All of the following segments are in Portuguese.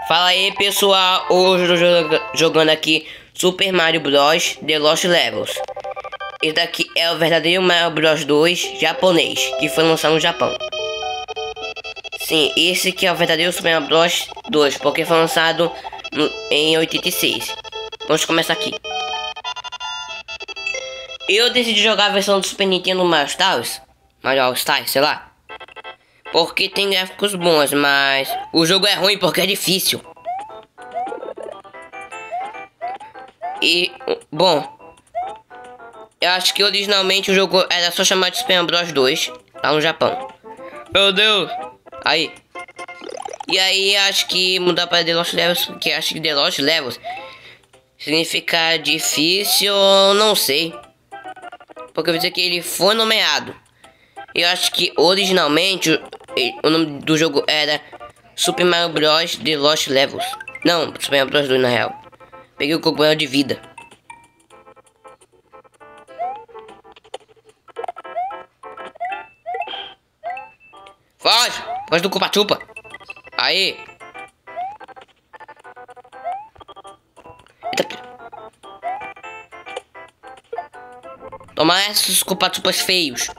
Fala aí pessoal, hoje eu tô jogando aqui Super Mario Bros. The Lost Levels. Esse daqui é o verdadeiro Mario Bros 2 japonês, que foi lançado no Japão. Sim, esse aqui é o verdadeiro Super Mario Bros 2, porque foi lançado em 86. Vamos começar aqui. Eu decidi jogar a versão do Super Nintendo Mario All Stars, sei lá. Porque tem gráficos bons, mas o jogo é ruim porque é difícil. E, bom, eu acho que originalmente o jogo era só chamado de Super Mario Bros 2, lá no Japão. Meu Deus! Aí. E aí acho que mudar para The Lost Levels, porque acho que The Lost Levels significa difícil, não sei. Porque eu vi dizer que ele foi nomeado. Eu acho que originalmente o nome do jogo era Super Mario Bros. The Lost Levels. Não, Super Mario Bros 2 na real. Peguei o cogumelo de vida. Foge! Foge do Cupa-Chupa. Aí. Eita. Toma esses Cupa-Chupas feios.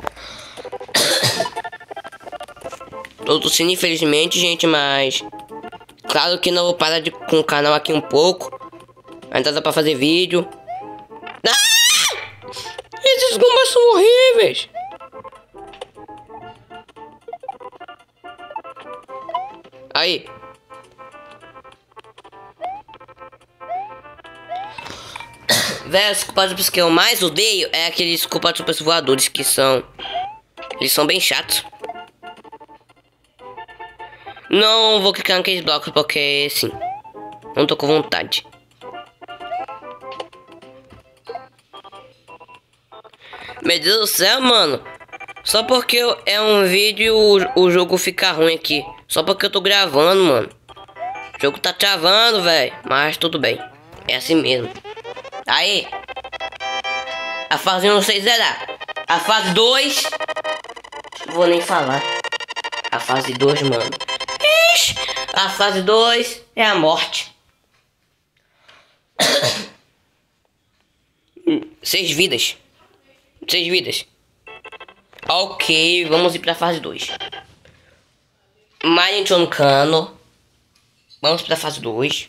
Tô tossindo infelizmente, gente, mas claro que não vou parar com o canal aqui um pouco. Ainda dá pra fazer vídeo. Ah! Esses gumbas são horríveis. Aí. Velho, os Cupa-Chupas que eu mais odeio é aqueles Cupa-Chupas voadores que são... Eles são bem chatos. Não vou clicar naqueles blocos porque sim, não tô com vontade. Meu Deus do céu, mano. Só porque é um vídeo o jogo fica ruim aqui. Só porque eu tô gravando, mano. O jogo tá travando, velho. Mas tudo bem. É assim mesmo. Aí. A fase 1 não sei zerar. A fase 2. Não vou nem falar. A fase 2, mano. Ixi, a fase 2 é a morte. 6 vidas. 6 vidas. Ok, vamos ir pra fase 2. Mario no cano. Vamos pra fase 2.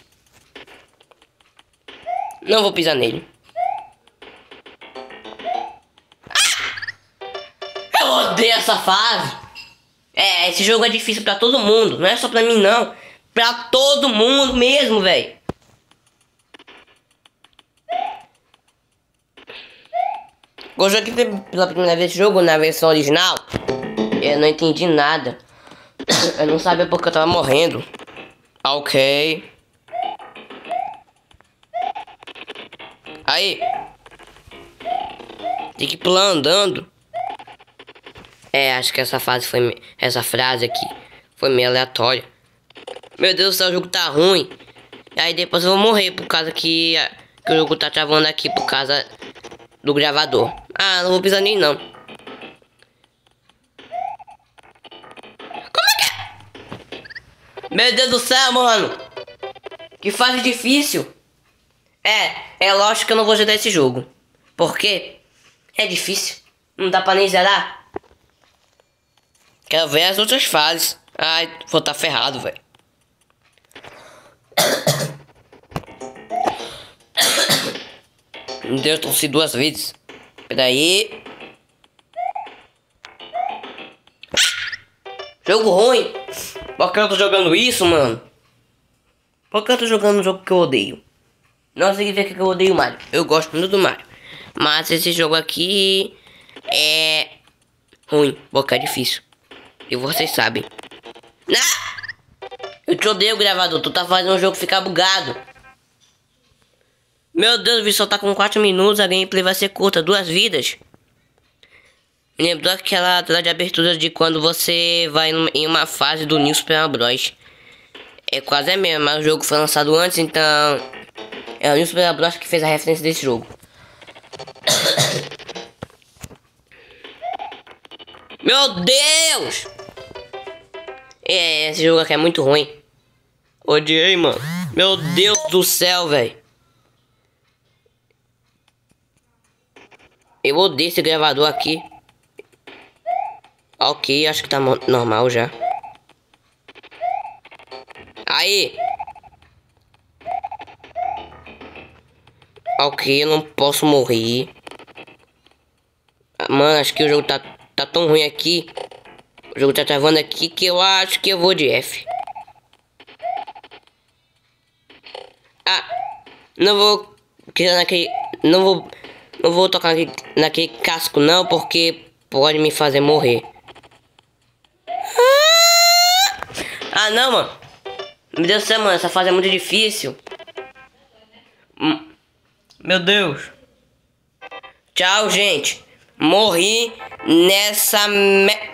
Não vou pisar nele. Ah! Eu odeio essa fase. É, esse jogo é difícil pra todo mundo. Não é só pra mim, não. Pra todo mundo mesmo, velho. Eu joguei pela primeira vez esse jogo na versão original. Eu não entendi nada. Eu não sabia porque eu tava morrendo. Ok. Aí. Tem que pular andando. É, acho que essa frase aqui foi meio aleatória. Meu Deus do céu, o jogo tá ruim. Aí depois eu vou morrer por causa que o jogo tá travando aqui por causa do gravador. Ah, não vou pisar nem não. Como é que é? Meu Deus do céu, mano. Que fase difícil. É lógico que eu não vou jogar esse jogo. Por quê? É difícil. Não dá pra nem zerar. Quero ver as outras fases. Ai, vou estar ferrado, velho. Meu Deus, tossi 2 vezes. Peraí. Jogo ruim. Por que eu tô jogando isso, mano? Por que eu tô jogando um jogo que eu odeio? Não significa que eu odeio o Mario. Eu gosto muito do Mario. Mas esse jogo aqui é ruim, porque é difícil. E vocês sabem. Eu te odeio, gravador. Tu tá fazendo o jogo ficar bugado. Meu Deus, o vídeo só tá com 4 minutos. A gameplay vai ser curta, 2 vidas. Me lembrou aquela tela de abertura de quando você vai em uma fase do New Super Mario Bros. É quase a mesma, mas o jogo foi lançado antes, então é o New Super Mario Bros que fez a referência desse jogo. Meu Deus! Esse jogo aqui é muito ruim. Odiei, mano. Meu Deus do céu, velho. Eu odeio esse gravador aqui. Ok, acho que tá normal já. Aí. Ok, eu não posso morrer. Mano, acho que o jogo tá tão ruim aqui. O jogo tá travando aqui que eu acho que eu vou de F. Ah, não vou criar naquele... Não vou tocar naquele casco não, porque pode me fazer morrer. Ah, não, mano. Meu Deus do céu, mano, essa fase é muito difícil. Meu Deus. Tchau, gente. Morri nessa